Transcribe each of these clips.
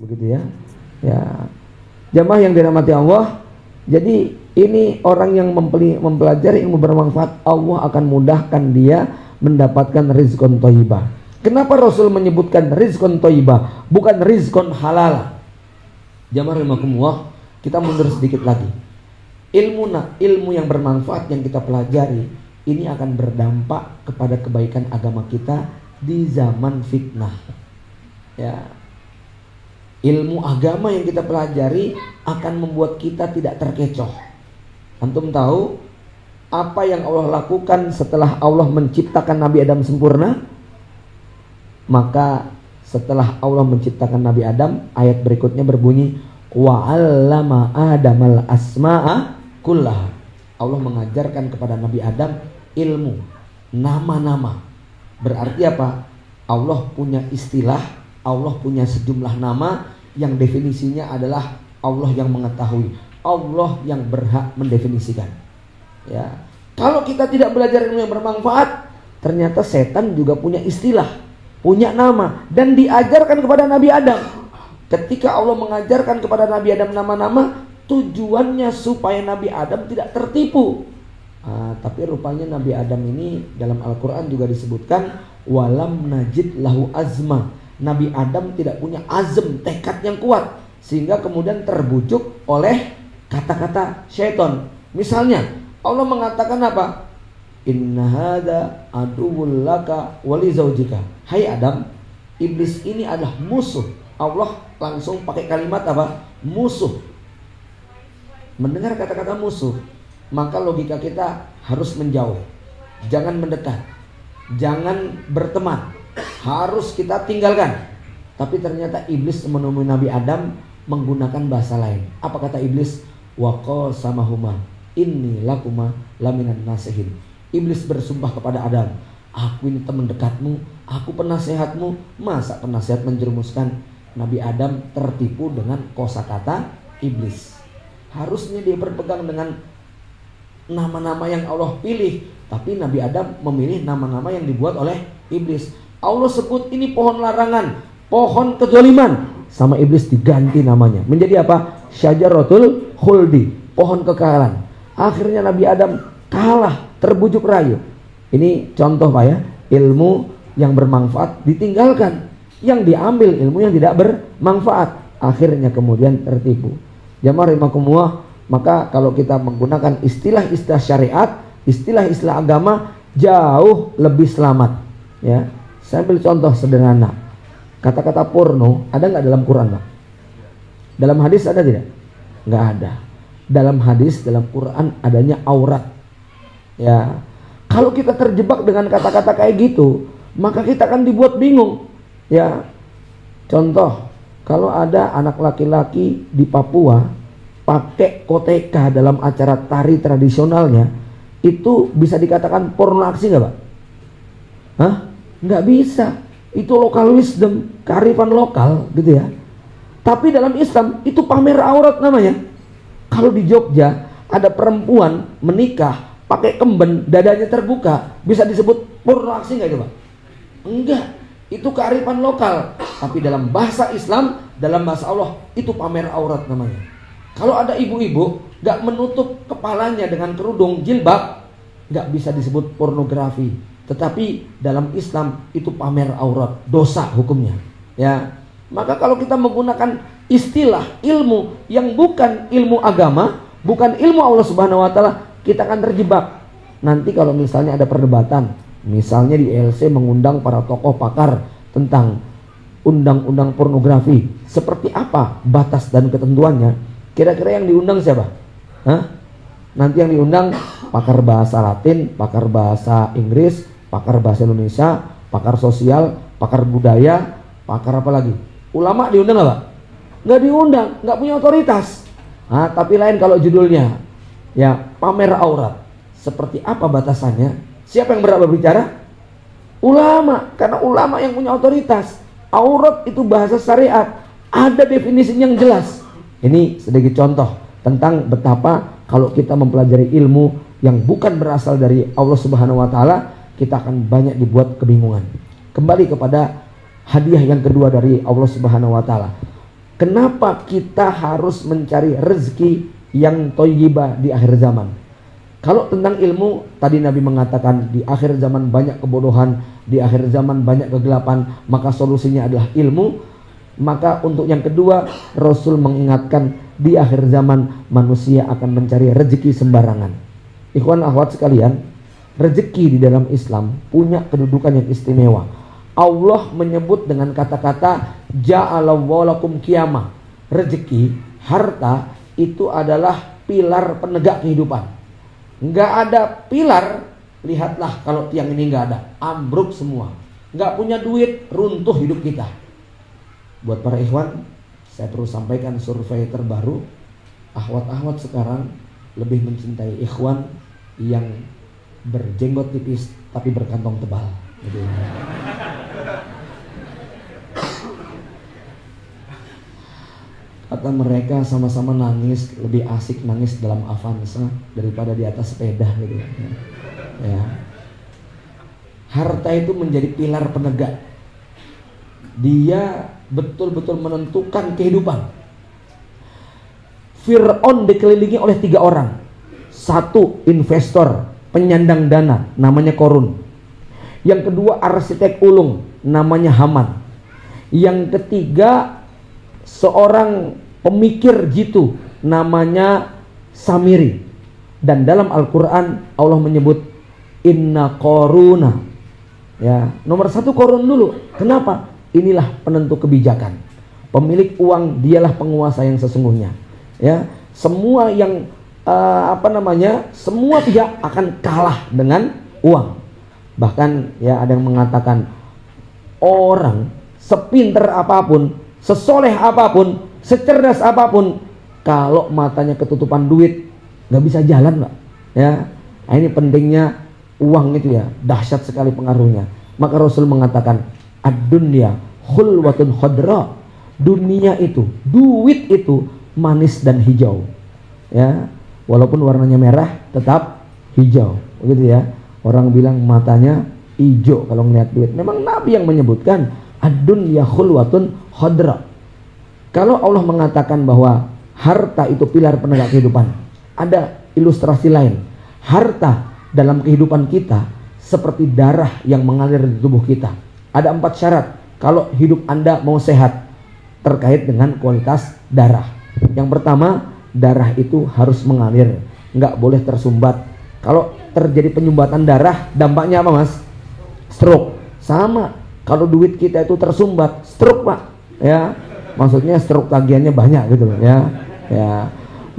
begitu ya. Ya, jamaah yang dirahmati Allah. Jadi ini orang yang mempelajari ilmu bermanfaat, Allah akan mudahkan dia mendapatkan rizqun thayyibah. Kenapa Rasul menyebutkan rizqun thayyibah, bukan rizqun halal? Jamaah rahimakumullah, kita mundur sedikit lagi. Ilmu yang bermanfaat yang kita pelajari ini akan berdampak kepada kebaikan agama kita di zaman fitnah. Ya. Ilmu agama yang kita pelajari akan membuat kita tidak terkecoh. Antum tahu apa yang Allah lakukan setelah Allah menciptakan Nabi Adam sempurna? Maka setelah Allah menciptakan Nabi Adam, ayat berikutnya berbunyi, wa 'allama Adamal asma'a kullaha. Allah mengajarkan kepada Nabi Adam ilmu, nama-nama. Berarti apa? Allah punya istilah, Allah punya sejumlah nama yang definisinya adalah Allah yang mengetahui, Allah yang berhak mendefinisikan. Ya, kalau kita tidak belajar ilmu yang bermanfaat, ternyata setan juga punya istilah, punya nama, dan diajarkan kepada Nabi Adam. Ketika Allah mengajarkan kepada Nabi Adam nama-nama, tujuannya supaya Nabi Adam tidak tertipu. Tapi rupanya Nabi Adam ini dalam Al-Quran juga disebutkan walam najid lahu azma. Nabi Adam tidak punya azm, tekad yang kuat, sehingga kemudian terbujuk oleh kata-kata syaitan. Misalnya Allah mengatakan apa? Inna hadza aduwwul laka wa li zaujika. Hai Adam, iblis ini adalah musuh. Allah langsung pakai kalimat apa? Musuh. Mendengar kata-kata musuh, maka logika kita harus menjauh, jangan mendekat, jangan berteman, harus kita tinggalkan. Tapi ternyata iblis menemui Nabi Adam menggunakan bahasa lain. Apa kata iblis? Wa qasamahuma inni lakuma laminan nasihin. Iblis bersumpah kepada Adam, aku ini teman dekatmu, aku penasehatmu. Masa penasehat menjerumuskan? Nabi Adam tertipu dengan kosakata iblis. Harusnya dia berpegang dengan nama-nama yang Allah pilih, tapi Nabi Adam memilih nama-nama yang dibuat oleh iblis. Allah sebut ini pohon larangan, pohon kezaliman, sama iblis diganti namanya menjadi apa? Syajaratul khuldi, pohon kekekalan. Akhirnya Nabi Adam kalah, terbujuk rayu. Ini contoh Pak ya, ilmu yang bermanfaat ditinggalkan, yang diambil ilmu yang tidak bermanfaat, akhirnya kemudian tertipu. Jamaah rahimakumullah, maka kalau kita menggunakan istilah-istilah syariat, istilah-istilah agama, jauh lebih selamat. Ya, saya ambil contoh sederhana. Kata-kata porno ada nggak dalam Quran, Pak? Dalam hadis ada tidak? Nggak ada. Dalam hadis, dalam Quran adanya aurat. Ya, kalau kita terjebak dengan kata-kata kayak gitu, maka kita akan dibuat bingung. Ya, contoh. Kalau ada anak laki-laki di Papua pakai koteka dalam acara tari tradisionalnya, itu bisa dikatakan porno aksi nggak Pak? Hah? Nggak bisa. Itu local wisdom, kearifan lokal gitu ya. Tapi dalam Islam itu pamer aurat namanya. Kalau di Jogja ada perempuan menikah pakai kemben, dadanya terbuka, bisa disebut porno aksi nggak itu Pak? Enggak. Itu kearifan lokal, tapi dalam bahasa Islam, dalam bahasa Allah, itu pamer aurat namanya. Kalau ada ibu-ibu gak menutup kepalanya dengan kerudung jilbab, gak bisa disebut pornografi. Tetapi dalam Islam itu pamer aurat, dosa hukumnya. Ya, maka kalau kita menggunakan istilah ilmu yang bukan ilmu agama, bukan ilmu Allah Subhanahu Wa Taala, kita akan terjebak. Nanti kalau misalnya ada perdebatan, misalnya di LC mengundang para tokoh pakar tentang undang-undang pornografi, seperti apa batas dan ketentuannya, kira-kira yang diundang siapa? Hah? Nanti yang diundang pakar bahasa Latin, pakar bahasa Inggris, pakar bahasa Indonesia, pakar sosial, pakar budaya, pakar apa lagi? Ulama diundang nggak Pak? Nggak diundang, nggak punya otoritas. Tapi lain kalau judulnya ya pamer aurat. Seperti apa batasannya? Siapa yang berhak berbicara? Ulama, karena ulama yang punya otoritas. Aurat itu bahasa syariat, ada definisi yang jelas. Ini sedikit contoh tentang betapa kalau kita mempelajari ilmu yang bukan berasal dari Allah Subhanahu Wa Taala, kita akan banyak dibuat kebingungan. Kembali kepada hadiah yang kedua dari Allah Subhanahu Wa Taala. Kenapa kita harus mencari rezeki yang thayyibah di akhir zaman? Kalau tentang ilmu, tadi Nabi mengatakan di akhir zaman banyak kebodohan, di akhir zaman banyak kegelapan, maka solusinya adalah ilmu. Maka untuk yang kedua, Rasul mengingatkan di akhir zaman manusia akan mencari rezeki sembarangan. Ikhwan akhwat sekalian, rezeki di dalam Islam punya kedudukan yang istimewa. Allah menyebut dengan kata-kata ja'alallahu lakum qiyamah. Rezeki, harta itu adalah pilar penegak kehidupan. Nggak ada pilar, lihatlah kalau tiang ini nggak ada, ambruk semua. Nggak punya duit, runtuh hidup kita. Buat para ikhwan, saya perlu sampaikan survei terbaru. Akhwat-akhwat sekarang lebih mencintai ikhwan yang berjenggot tipis tapi berkantong tebal. Gitu. Kata mereka sama-sama nangis, lebih asik nangis dalam Avanza daripada di atas sepeda gitu. Ya. Harta itu menjadi pilar penegak. Dia betul-betul menentukan kehidupan. Fir'aun dikelilingi oleh 3 orang. 1 investor, penyandang dana, namanya Korun. Yang kedua arsitek ulung, namanya Haman. Yang ketiga seorang pemikir jitu, namanya Samiri. Dan dalam Al-Quran Allah menyebut inna Koruna. Ya, nomor 1 Korun dulu. Kenapa? Inilah penentu kebijakan. Pemilik uang dialah penguasa yang sesungguhnya. Ya, semua yang semua pihak akan kalah dengan uang. Bahkan ya ada yang mengatakan orang sepinter apapun, sesoleh apapun, secerdas apapun, kalau matanya ketutupan duit nggak bisa jalan, Pak. Ya, nah, ini pentingnya uang itu ya, dahsyat sekali pengaruhnya. Maka Rasul mengatakan ad-dunya khulwatun khadra. Dunia itu, duit itu manis dan hijau. Ya, walaupun warnanya merah tetap hijau. Begitu ya. Orang bilang matanya hijau kalau ngeliat duit. Memang Nabi yang menyebutkan ad-dunya khulwatun khadra. Kalau Allah mengatakan bahwa harta itu pilar penegak kehidupan, ada ilustrasi lain. Harta dalam kehidupan kita seperti darah yang mengalir di tubuh kita. Ada 4 syarat kalau hidup Anda mau sehat terkait dengan kualitas darah. Yang pertama, darah itu harus mengalir, nggak boleh tersumbat. Kalau terjadi penyumbatan darah, dampaknya apa, Mas? Stroke. Sama, kalau duit kita itu tersumbat, stroke, Pak. Ya, maksudnya stroke tagihannya banyak gitu loh, ya. Ya,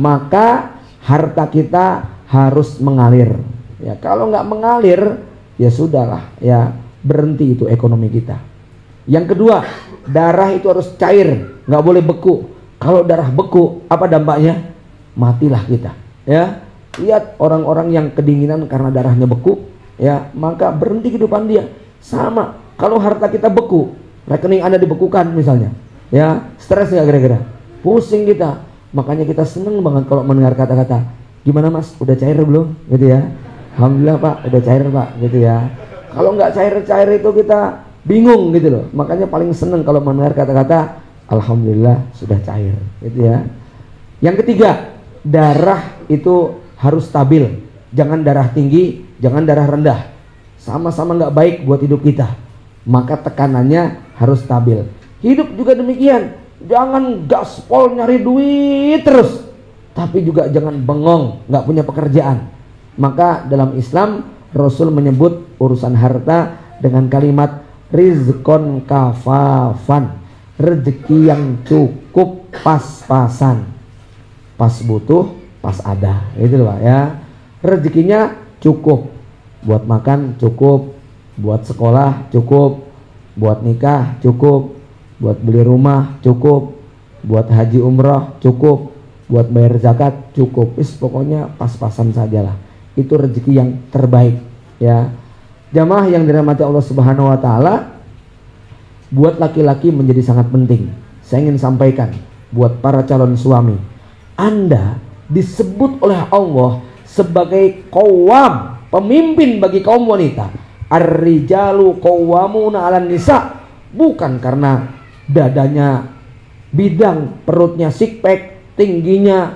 maka harta kita harus mengalir. Ya, kalau nggak mengalir, ya sudahlah, ya berhenti itu ekonomi kita. Yang kedua, darah itu harus cair, nggak boleh beku. Kalau darah beku, apa dampaknya? Matilah kita. Ya, lihat orang-orang yang kedinginan karena darahnya beku, ya maka berhenti kehidupan dia. Sama, kalau harta kita beku, rekening Anda dibekukan misalnya, ya stres nggak kira-kira? Pusing kita. Makanya kita seneng banget kalau mendengar kata-kata, gimana Mas, udah cair belum? Gitu ya. Alhamdulillah Pak, udah cair Pak, gitu ya. Kalau nggak cair-cair itu kita bingung gitu loh. Makanya paling seneng kalau mendengar kata-kata alhamdulillah sudah cair, gitu ya. Yang ketiga, darah itu harus stabil. Jangan darah tinggi, jangan darah rendah. Sama-sama nggak baik buat hidup kita. Maka tekanannya harus stabil. Hidup juga demikian. Jangan gaspol nyari duit terus, tapi juga jangan bengong, nggak punya pekerjaan. Maka dalam Islam Rasul menyebut urusan harta dengan kalimat rizqon kafafan, rezeki yang cukup pas-pasan, pas butuh, pas ada, itu loh ya. Rezekinya cukup, buat makan cukup, buat sekolah cukup, buat nikah cukup, buat beli rumah cukup, buat haji umrah cukup, buat bayar zakat cukup. Pokoknya pas-pasan sajalah. Itu rezeki yang terbaik ya. Jamaah yang dirahmati Allah Subhanahu wa taala, buat laki-laki menjadi sangat penting. Saya ingin sampaikan buat para calon suami, Anda disebut oleh Allah sebagai qawwam, pemimpin bagi kaum wanita. Ar-rijalu qawwamuna 'alan nisa, bukan karena dadanya bidang, perutnya six pack, tingginya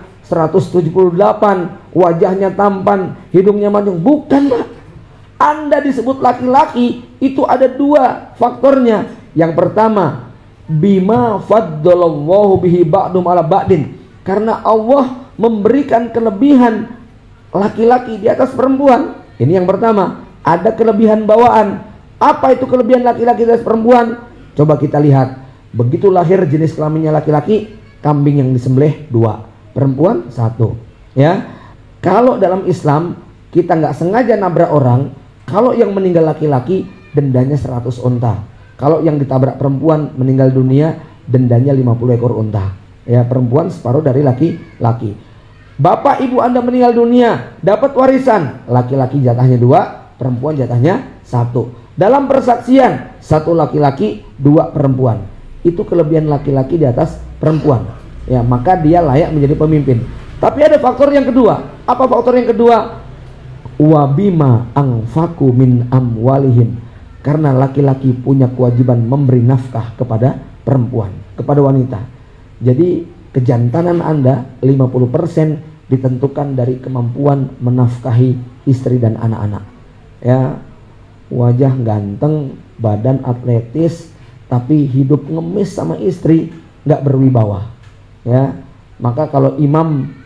178, wajahnya tampan, hidungnya mancung. Bukan, Pak. Anda disebut laki-laki itu ada dua faktornya. Yang pertama, bima faddalallahu bihi ba'dum ala ba'din, karena Allah memberikan kelebihan laki-laki di atas perempuan. Ini yang pertama, ada kelebihan bawaan. Apa itu kelebihan laki-laki di atas perempuan? Coba kita lihat. Begitu lahir jenis kelaminnya laki-laki, kambing yang disembelih 2, perempuan 1. Ya, kalau dalam Islam kita nggak sengaja nabrak orang, kalau yang meninggal laki-laki dendanya 100 unta. Kalau yang ditabrak perempuan meninggal dunia, dendanya 50 ekor unta. Ya, perempuan separuh dari laki-laki. Bapak ibu Anda meninggal dunia, dapat warisan, laki-laki jatahnya 2, perempuan jatahnya 1. Dalam persaksian, 1 laki-laki, 2 perempuan. Itu kelebihan laki-laki di atas perempuan. Ya, maka dia layak menjadi pemimpin. Tapi ada faktor yang kedua. Apa faktor yang kedua? Wabima angfaku min amwalihim, karena laki-laki punya kewajiban memberi nafkah kepada perempuan, kepada wanita. Jadi kejantanan Anda 50% ditentukan dari kemampuan menafkahi istri dan anak-anak. Ya, wajah ganteng, badan atletis, tapi hidup ngemis sama istri, nggak berwibawa. Ya, maka kalau Imam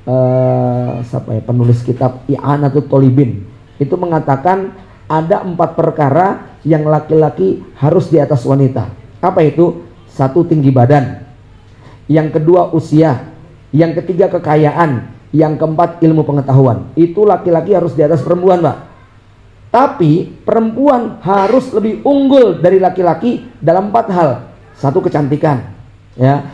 penulis kitab I'anatul Thalibin itu mengatakan ada 4 perkara yang laki-laki harus di atas wanita. Apa itu? 1, tinggi badan. Yang kedua, usia. Yang ketiga, kekayaan. Yang keempat, ilmu pengetahuan. Itu laki-laki harus di atas perempuan, Pak. Tapi perempuan harus lebih unggul dari laki-laki dalam 4 hal. 1, kecantikan. Ya.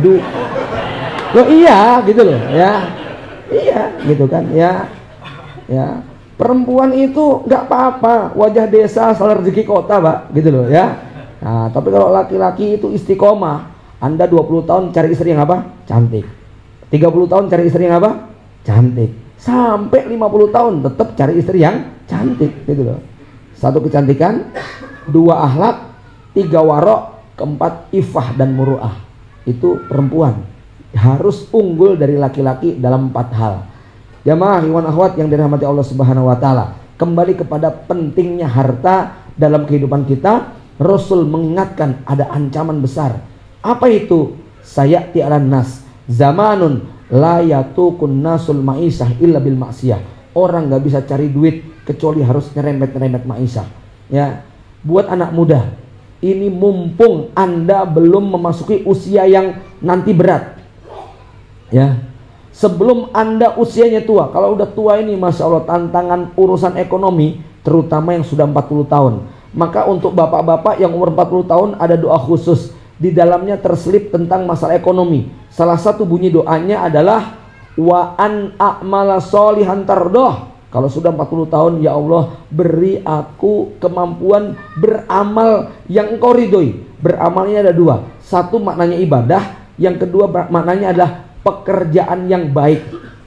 Loh iya gitu loh, ya. Iya gitu kan, ya. Ya. Perempuan itu nggak apa-apa, wajah desa asal rezeki kota, Pak, gitu loh, ya. Nah, tapi kalau laki-laki itu istiqomah. Anda 20 tahun cari istri yang apa? Cantik. 30 tahun cari istri yang apa? Cantik. Sampai 50 tahun tetap cari istri yang cantik, gitu loh. 1, kecantikan, 2, akhlak, 3, warok, 4, ifah dan muru'ah. Itu perempuan harus unggul dari laki-laki dalam 4 hal. Jamaah ikhwan akhwat yang dirahmati Allah Subhanahu wa taala, kembali kepada pentingnya harta dalam kehidupan kita. Rasul mengingatkan ada ancaman besar. Apa itu? Sayati 'alan nas zamanun la yatukun nasul ma'isyah illa bil maksiyah. Orang nggak bisa cari duit kecuali harus nyerempet-nyerempet ma'isyah. Ya, buat anak muda, ini mumpung Anda belum memasuki usia yang nanti berat. Ya, sebelum Anda usianya tua. Kalau udah tua ini, Masya Allah, tantangan urusan ekonomi, terutama yang sudah 40 tahun. Maka untuk bapak-bapak yang umur 40 tahun ada doa khusus. Di dalamnya terselip tentang masalah ekonomi. Salah satu bunyi doanya adalah wa an a'mala sholihan tardoh. Kalau sudah 40 tahun, ya Allah, beri aku kemampuan beramal yang Engkau ridhoi. Beramalnya ada 2. 1 maknanya ibadah, yang kedua maknanya adalah pekerjaan yang baik.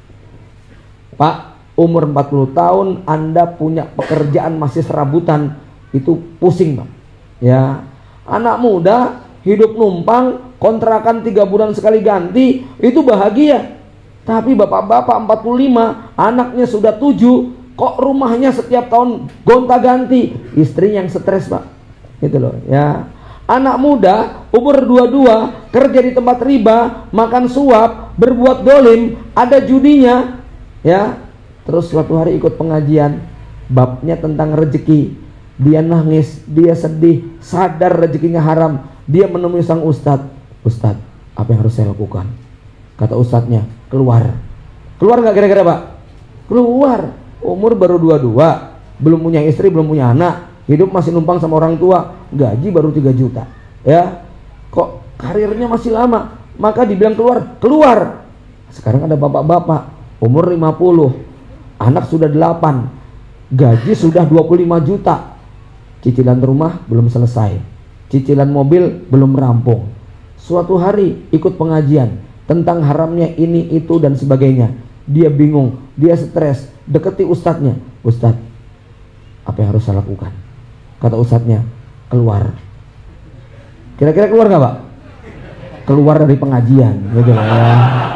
Pak, umur 40 tahun Anda punya pekerjaan masih serabutan, itu pusing, Pak. Ya, anak muda hidup numpang, kontrakan 3 bulan sekali ganti, itu bahagia. Tapi bapak-bapak 45, anaknya sudah 7, kok rumahnya setiap tahun gonta-ganti, istri yang stres, Pak. Gitu loh, ya. Anak muda umur 22 kerja di tempat riba, makan suap, berbuat dolim, ada judinya, ya. Terus suatu hari ikut pengajian, babnya tentang rezeki, dia nangis, dia sedih, sadar rezekinya haram. Dia menemui sang ustadz. Ustadz, apa yang harus saya lakukan? Kata ustadznya, keluar. Keluar nggak kira-kira, Pak? Keluar. Umur baru 22, belum punya istri, belum punya anak, hidup masih numpang sama orang tua, gaji baru 3 juta. Ya, kok karirnya masih lama? Maka dibilang keluar, keluar. Sekarang ada bapak-bapak umur 50, anak sudah 8, gaji sudah 25 juta, cicilan rumah belum selesai, cicilan mobil belum rampung. Suatu hari ikut pengajian tentang haramnya ini, itu, dan sebagainya. Dia bingung, dia stres, deketi ustadznya. Ustadz, apa yang harus saya lakukan? Kata ustadznya, keluar. Kira-kira keluar gak, Pak? keluar dari pengajian gitu ya.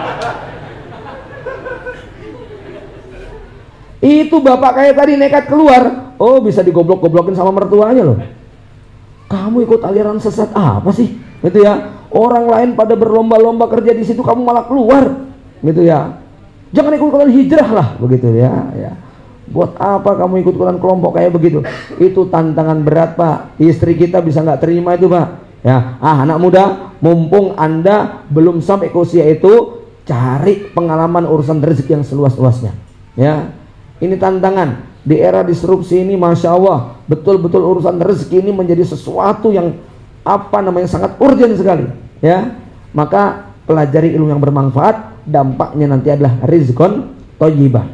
Itu bapak kayak tadi nekat keluar, oh bisa digoblok-goblokin sama mertuanya loh. Kamu ikut aliran sesat apa sih? Gitu ya. Orang lain pada berlomba-lomba kerja di situ, kamu malah keluar. Gitu ya. Jangan ikut-ikutan hijrah lah, begitu ya. Ya. Buat apa kamu ikut-ikutan kelompok kayak begitu? Itu tantangan berat, Pak. Istri kita bisa nggak terima itu, Pak. Ya, anak muda, mumpung Anda belum sampai ke usia itu, cari pengalaman urusan rezeki yang seluas-luasnya. Ya. Ini tantangan. Di era disrupsi ini, Masya Allah, betul-betul urusan rezeki ini menjadi sesuatu yang sangat urgent sekali. Ya, maka pelajari ilmu yang bermanfaat, dampaknya nanti adalah rizqon thayyibah.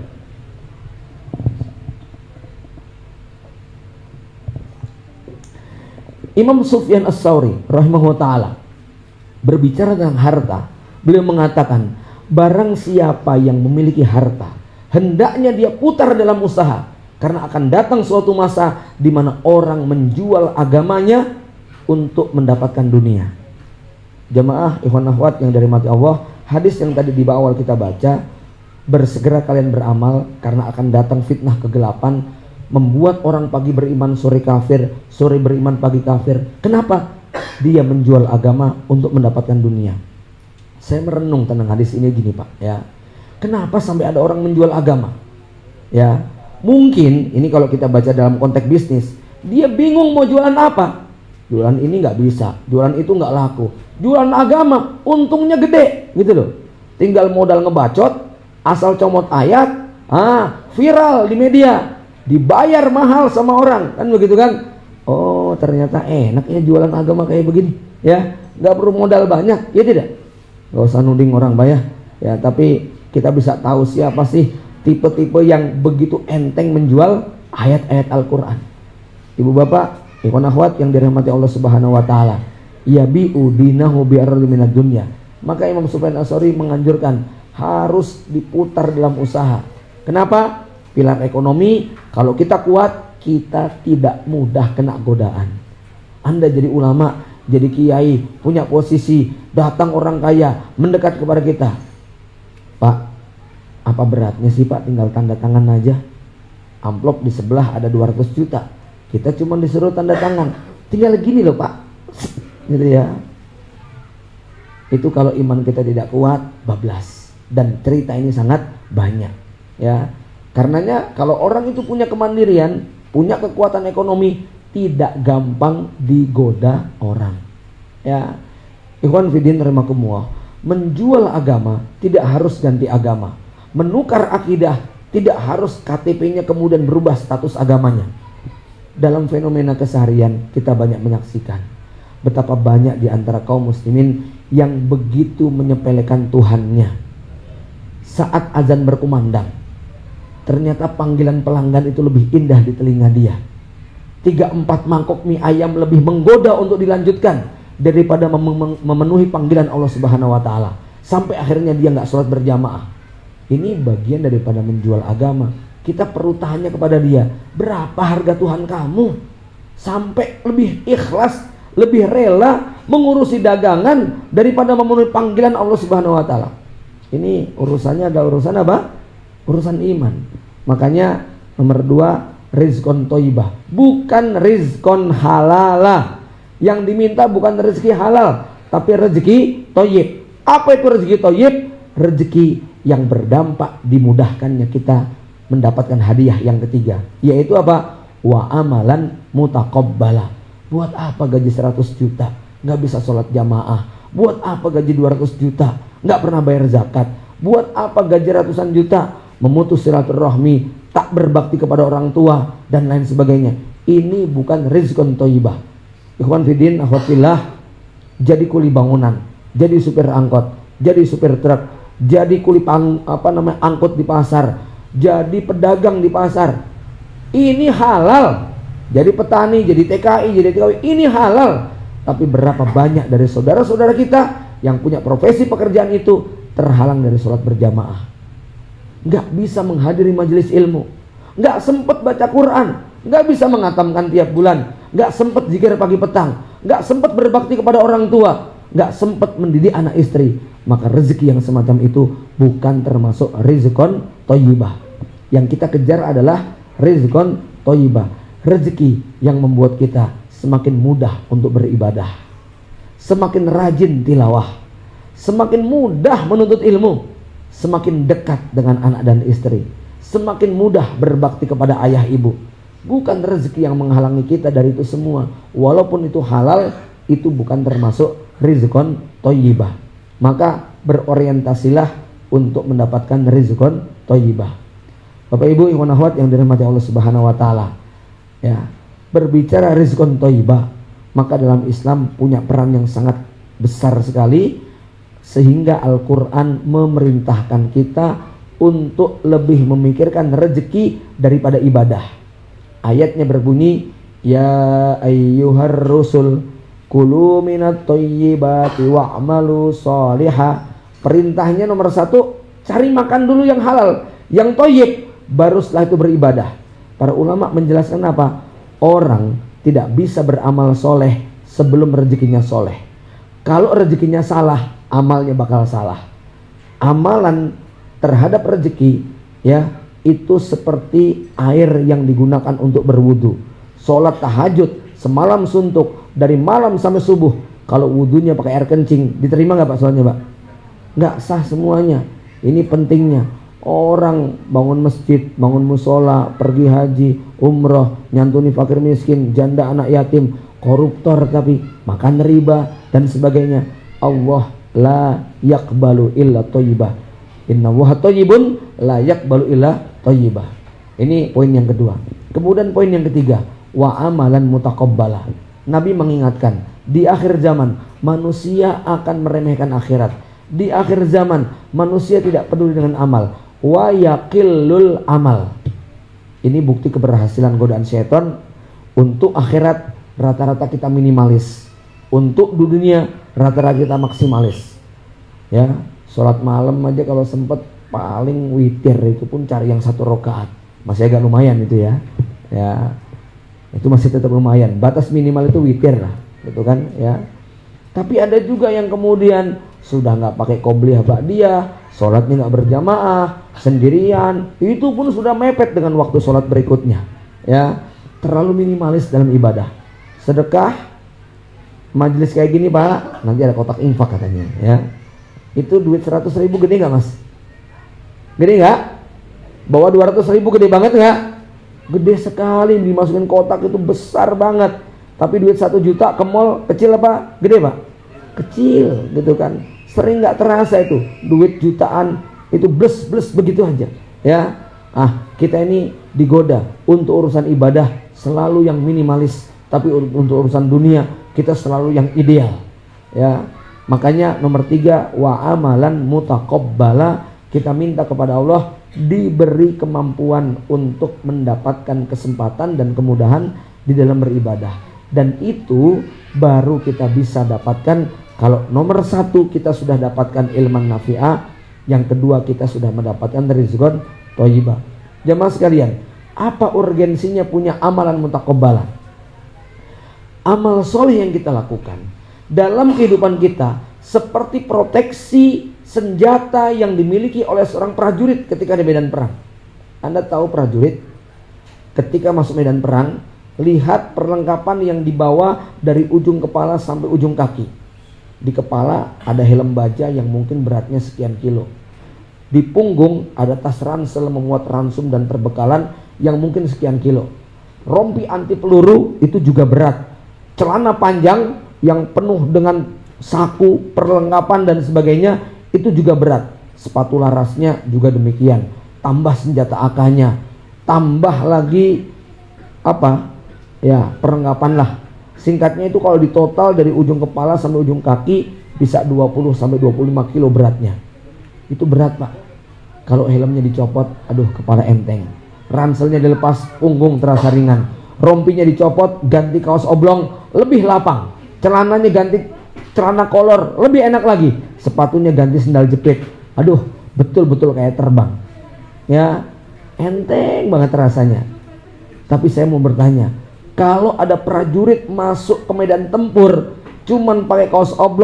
Imam Sufyan As-Tsauri rahimahullah ta'ala berbicara tentang harta. Beliau mengatakan, barang siapa yang memiliki harta, hendaknya dia putar dalam usaha, karena akan datang suatu masa di mana orang menjual agamanya untuk mendapatkan dunia. Jamaah ikhwan akhwat yang dirahmati Allah, hadis yang tadi di awal kita baca, bersegera kalian beramal karena akan datang fitnah kegelapan, membuat orang pagi beriman sore kafir, sore beriman pagi kafir. Kenapa? Dia menjual agama untuk mendapatkan dunia. Saya merenung tentang hadis ini gini, Pak, ya. Kenapa sampai ada orang menjual agama? Ya, mungkin ini kalau kita baca dalam konteks bisnis, dia bingung mau jualan apa. Jualan ini nggak bisa, jualan itu nggak laku. Jualan agama, untungnya gede, gitu loh. Tinggal modal ngebacot, asal comot ayat, viral di media, dibayar mahal sama orang, kan begitu kan? Oh, ternyata enak ya jualan agama kayak begini, ya. Nggak perlu modal banyak, ya tidak? Nggak usah nuding orang bayar, ya. Tapi kita bisa tahu siapa sih tipe-tipe yang begitu enteng menjual ayat-ayat Al-Quran. Ibu bapak, ikhwan akhwat yang dirahmati Allah Subhanahu wa taala, yabi'u dinahu bi'arli minad dunya. Maka Imam Sufyan As-Tsauri menganjurkan harus diputar dalam usaha. Kenapa? Pilar ekonomi, kalau kita kuat, kita tidak mudah kena godaan. Anda jadi ulama, jadi kiai, punya posisi, datang orang kaya mendekat kepada kita. Pak, apa beratnya sih Pak, tinggal tanda tangan aja. Amplop di sebelah ada 200 juta. Kita cuma disuruh tanda tangan. Tinggal gini loh Pak. Gitu ya. Itu kalau iman kita tidak kuat, bablas. Dan cerita ini sangat banyak. Ya. Karenanya kalau orang itu punya kemandirian, punya kekuatan ekonomi, tidak gampang digoda orang. Ya. Ikhwan fillah rahimakumullah. Menjual agama tidak harus ganti agama. Menukar akidah tidak harus KTP-nya kemudian berubah status agamanya. Dalam fenomena keseharian kita banyak menyaksikan betapa banyak di antara kaum muslimin yang begitu menyepelekan Tuhannya. Saat azan berkumandang, ternyata panggilan pelanggan itu lebih indah di telinga dia. 3-4 mangkok mie ayam lebih menggoda untuk dilanjutkan daripada memenuhi panggilan Allah Subhanahu wa taala. Sampai akhirnya dia nggak sholat berjamaah. Ini bagian daripada menjual agama. Kita perlu tanya kepada dia, berapa harga Tuhan kamu? Sampai lebih ikhlas, lebih rela mengurusi dagangan daripada memenuhi panggilan Allah Subhanahu wa taala. Ini urusannya ada urusan apa? Urusan iman. Makanya nomor 2, rizqon thayyibah, bukan rizqon halalah. Yang diminta bukan rezeki halal, tapi rezeki thayyib. Apa itu rezeki thayyib? Rezeki yang berdampak, dimudahkannya kita mendapatkan hadiah yang ketiga, yaitu apa? Wa amalan mutaqabbala. Buat apa gaji 100 juta nggak bisa sholat jamaah? Buat apa gaji 200 juta nggak pernah bayar zakat? Buat apa gaji ratusan juta memutus silaturahmi, tak berbakti kepada orang tua dan lain sebagainya? Ini bukan rizqun thayyibah. Ikhwan fiddin, akhwat fillah, jadi kuli bangunan, jadi supir angkot, jadi supir truk, jadi kuli angkut di pasar, jadi pedagang di pasar, ini halal. Jadi petani, jadi TKI, jadi TKW, ini halal. Tapi berapa banyak dari saudara-saudara kita yang punya profesi pekerjaan itu terhalang dari sholat berjamaah, nggak bisa menghadiri majelis ilmu, nggak sempat baca Quran, nggak bisa mengatamkan tiap bulan, nggak sempat zikir pagi petang, nggak sempat berbakti kepada orang tua, nggak sempat mendidik anak istri, maka rezeki yang semacam itu bukan termasuk rizqon thayyibah. Yang kita kejar adalah rizqon thayyibah, rezeki yang membuat kita semakin mudah untuk beribadah, semakin rajin tilawah, semakin mudah menuntut ilmu, semakin dekat dengan anak dan istri, semakin mudah berbakti kepada ayah ibu. Bukan rezeki yang menghalangi kita dari itu semua. Walaupun itu halal, itu bukan termasuk rizqon thayyibah. Maka berorientasilah untuk mendapatkan rizqon thayyibah. Bapak Ibu ikhwan akhwat yang dirahmati Allah Subhanahu wa taala. Ya, berbicara rizqon thayyibah, maka dalam Islam punya peran yang sangat besar sekali, sehingga Al-Qur'an memerintahkan kita untuk lebih memikirkan rezeki daripada ibadah. Ayatnya berbunyi, ya ayyuhar rusul kulu minat thayyibati wa'malu sholihah. Perintahnya nomor 1, cari makan dulu yang halal, yang thayyib, baru setelah itu beribadah. Para ulama menjelaskan apa? Orang tidak bisa beramal soleh sebelum rezekinya soleh. Kalau rezekinya salah, amalnya bakal salah. Amalan terhadap rezeki, ya, itu seperti air yang digunakan untuk berwudu. Sholat tahajud semalam suntuk dari malam sampai subuh, kalau wudunya pakai air kencing, diterima nggak Pak sholatnya Pak? Nggak sah semuanya. Ini pentingnya. Orang bangun masjid, bangun musola, pergi haji, umroh, nyantuni fakir miskin, janda anak yatim, koruptor tapi makan riba dan sebagainya. Allah la yaqbalu illa thayyibah. Inna Allaha thayyibun la yaqbalu illa thayyibah. Ini poin yang kedua. Kemudian poin yang ketiga, wa amalan mutaqabbalah. Nabi mengingatkan, di akhir zaman manusia akan meremehkan akhirat. Di akhir zaman manusia tidak peduli dengan amal. Wa yaqillul amal. Ini bukti keberhasilan godaan syaitan. Untuk akhirat rata-rata kita minimalis. Untuk dunia rata-rata kita maksimalis. Ya, sholat malam aja kalau sempat paling witir, itu pun cari yang 1 rakaat. Masih agak lumayan itu ya. Ya, itu masih tetap lumayan. Batas minimal itu witir lah, gitu kan ya. Tapi ada juga yang kemudian sudah nggak pakai qobliyah ba'diyah, sholatnya nggak berjamaah, sendirian, itu pun sudah mepet dengan waktu sholat berikutnya. Ya, terlalu minimalis dalam ibadah. Sedekah, majelis kayak gini Pak, nanti ada kotak infak katanya. Ya, itu duit 100.000 gede nggak Mas? Gede nggak? Bawa 200.000 gede banget nggak? Gede sekali, dimasukin kotak itu besar banget. Tapi duit 1 juta ke mall kecil apa? Gede Pak? Kecil gitu kan. Sering nggak terasa itu duit jutaan itu bles begitu aja. Ya, kita ini digoda untuk urusan ibadah selalu yang minimalis, tapi untuk urusan dunia kita selalu yang ideal. Ya, makanya nomor 3, wa amalan mutaqabbala. Kita minta kepada Allah diberi kemampuan untuk mendapatkan kesempatan dan kemudahan di dalam beribadah. Dan itu baru kita bisa dapatkan kalau nomor 1 kita sudah dapatkan ilman nafi'ah, yang kedua kita sudah mendapatkan rizqon thayyibah. Jamaah sekalian, apa urgensinya punya amalan mutaqabbalah? Amal soleh yang kita lakukan dalam kehidupan kita seperti proteksi senjata yang dimiliki oleh seorang prajurit ketika di medan perang. Anda tahu prajurit ketika masuk medan perang, lihat perlengkapan yang dibawa dari ujung kepala sampai ujung kaki. Di kepala ada helm baja yang mungkin beratnya sekian kilo. Di punggung ada tas ransel memuat ransum dan perbekalan yang mungkin sekian kilo. Rompi anti peluru itu juga berat. Celana panjang yang penuh dengan saku, perlengkapan dan sebagainya itu juga berat. Sepatu larasnya juga demikian. Tambah senjata AK-nya, tambah lagi apa? Ya, perlengkapan lah. Singkatnya itu kalau ditotal dari ujung kepala sampai ujung kaki bisa 20 sampai 25 kilo beratnya. Itu berat Pak. Kalau helmnya dicopot, aduh kepala enteng. Ranselnya dilepas, punggung terasa ringan. Rompinya dicopot, ganti kaos oblong, lebih lapang. Celananya ganti celana kolor, lebih enak lagi. Sepatunya ganti sendal jepit. Aduh, betul-betul kayak terbang. Ya, enteng banget rasanya. Tapi saya mau bertanya, kalau ada prajurit masuk ke medan tempur cuman pakai kaos oblong,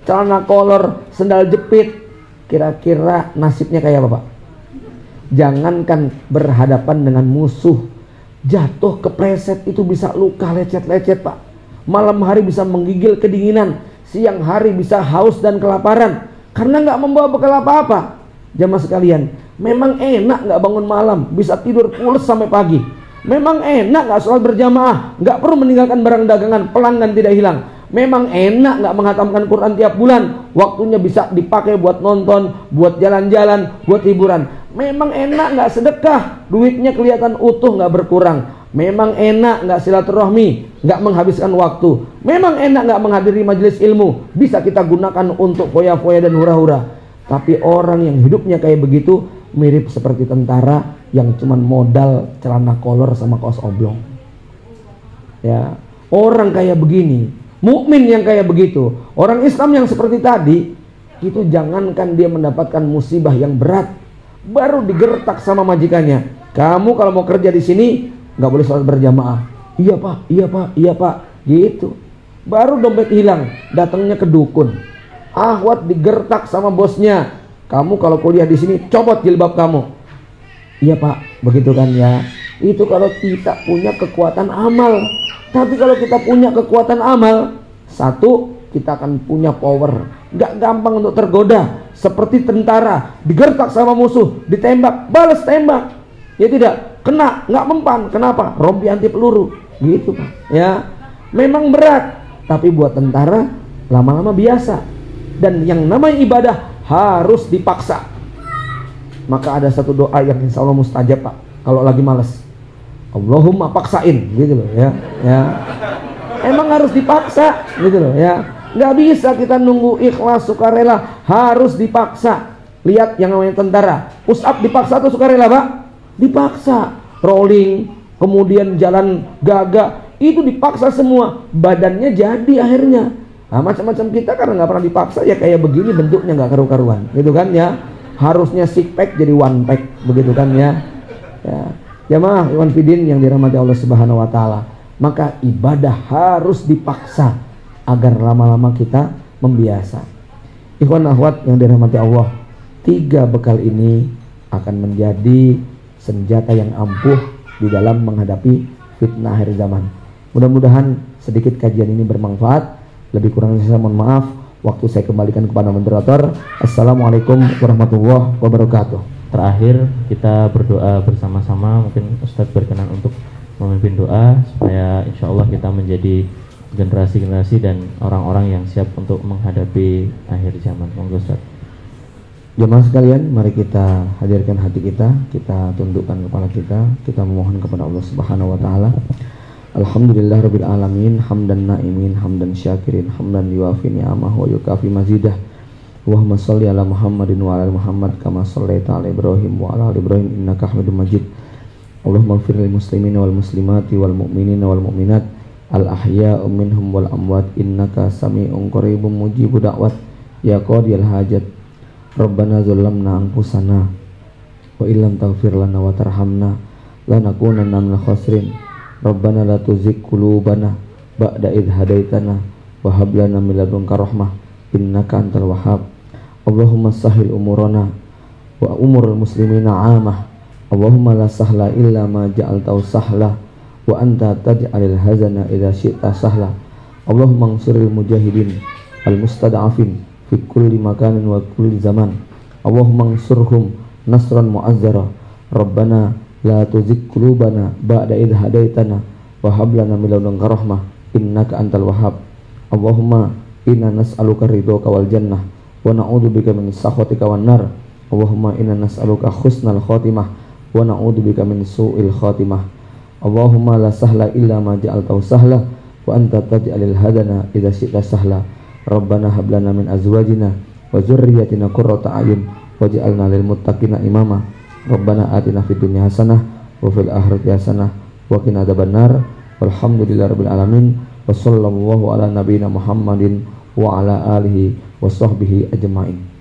celana kolor, sendal jepit. Kira-kira nasibnya kayak apa, Pak? Jangankan berhadapan dengan musuh, jatuh kepleset itu bisa luka lecet-lecet, Pak. Malam hari bisa menggigil kedinginan, siang hari bisa haus dan kelaparan karena nggak membawa bekal apa-apa. Jamaah sekalian, memang enak nggak bangun malam, bisa tidur pules sampai pagi. Memang enak nggak sholat berjamaah, nggak perlu meninggalkan barang dagangan, pelanggan tidak hilang. Memang enak nggak menghatamkan Quran tiap bulan, waktunya bisa dipakai buat nonton, buat jalan-jalan, buat hiburan. Memang enak nggak sedekah, duitnya kelihatan utuh nggak berkurang. Memang enak nggak silaturahmi, nggak menghabiskan waktu. Memang enak nggak menghadiri majelis ilmu, bisa kita gunakan untuk foya-foya dan hura-hura. Tapi orang yang hidupnya kayak begitu mirip seperti tentara yang cuman modal celana kolor sama kaos oblong. Ya, orang kayak begini, mukmin yang kayak begitu, orang Islam yang seperti tadi, itu jangankan dia mendapatkan musibah yang berat, baru digertak sama majikannya. Kamu kalau mau kerja di sini nggak boleh sholat berjamaah. Iya Pak, iya Pak, iya Pak, gitu. Baru dompet hilang, datangnya ke dukun. Ahwat digertak sama bosnya. Kamu kalau kuliah di sini copot jilbab kamu. Iya Pak, begitu kan ya. Itu kalau kita punya kekuatan amal. Tapi kalau kita punya kekuatan amal, satu, kita akan punya power. Gak gampang untuk tergoda. Seperti tentara, digertak sama musuh, ditembak, balas tembak. Ya tidak, kena, gak mempan. Kenapa? Rompi anti peluru. Gitu Pak. Ya, memang berat. Tapi buat tentara, lama-lama biasa. Dan yang namanya ibadah harus dipaksa. Maka ada satu doa yang insya Allah mustajab Pak, kalau lagi males. Allahumma paksain, gitu loh ya. Ya. Emang harus dipaksa, gitu loh ya. Nggak bisa kita nunggu ikhlas sukarela, harus dipaksa. Lihat yang namanya tentara, push up dipaksa atau sukarela Pak? Dipaksa. Rolling, kemudian jalan gagak, itu dipaksa semua. Badannya jadi akhirnya. Nah, macam-macam kita karena nggak pernah dipaksa ya kayak begini bentuknya, nggak karu-karuan, gitu kan ya. Harusnya six pack jadi one pack, begitu kan ya. Ya, jamaah ikhwan fillah yang dirahmati Allah Subhanahu wa taala. Maka ibadah harus dipaksa agar lama-lama kita membiasa. Ikhwan akhwat yang dirahmati Allah, 3 bekal ini akan menjadi senjata yang ampuh di dalam menghadapi fitnah akhir zaman. Mudah-mudahan sedikit kajian ini bermanfaat. Lebih kurang saya mohon maaf. Waktu saya kembalikan kepada moderator. Assalamualaikum warahmatullahi wabarakatuh. Terakhir kita berdoa bersama-sama. Mungkin Ustadz berkenan untuk memimpin doa supaya insya Allah kita menjadi generasi-generasi dan orang-orang yang siap untuk menghadapi akhir zaman. Monggo Ustadz. Jemaah sekalian, mari kita hadirkan hati kita, kita tundukkan kepala kita memohon kepada Allah Subhanahu wa taala. Alhamdulillah rabbil alamin, hamdan naimin, hamdan syakirin, hamdan yuafi ni'amahu wa yukafi mazidah. Allahumma shalli ala Muhammadin wa ala Muhammad kama shallaita ala Ibrahim wa ala ali Ibrahim innaka Hamidum Majid. Allahumma ighfir lil muslimina wal muslimati wal mu'minina wal mu'minat al ahya'u minhum wal amwat innaka sami'un qaribun mujibud da'wat ya qadiyal hajat. Rabbana zalamna anfusana wa illam taghfir lana wa tarhamna lanakunanna minal khasirin. Rabbana la tuzigh qulubana ba'da idh hadaitana wa hab lana min ladunka rahmah innaka antal wahhab. Allahumma sahhil umurana wa umurul muslimina 'amah. Allahumma la sahla illa ma ja'altahu sahla wa anta taj'alul hazana idza syi'ta sahla. Allahumma ansuril mujahidin al mustad'afin fi kulli makanin wa kulli zaman. Allahumma ansurhum nasran mu'azzara. Rabbana la tuzigh qulubana ba'da idh hadaitana wa hab lana min ladunka rahmah innaka antal wahhab. Allahumma inna nas'aluka ridhoka wal jannah wa na'udzubika min sakhatika wan nar. Allahumma inna nas'aluka husnal khatimah wa na'udzubika min su'il khatimah. Allahumma la sahla illa ma ja'altahu sahla wa anta taj'alul hadana idza syi'ta sahla. Rabbana hab lana min azwajina wa dzurriyyatina qurrata a'yun waj'alna lil muttaqina imama. Rabbana atina fid dunya hasanah wa fil akhirati hasanah wa qina adzabannar. Walhamdulillahirabbil alamin. Wassallallahu ala nabiyyina Muhammadin wa ala alihi wa sahbihi ajmain.